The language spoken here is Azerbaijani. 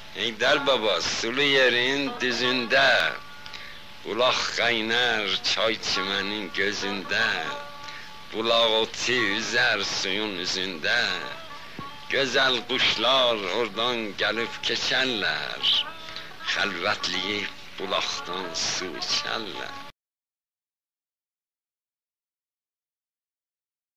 Heydər baba, sulu yerin düzündə, bulaq qaynar çay çimənin gözündə, bulaq oti üzər suyun üzündə, gözəl quşlar oradan gəlib keçərlər, xəlvətliyib bulaqdan su içərlər.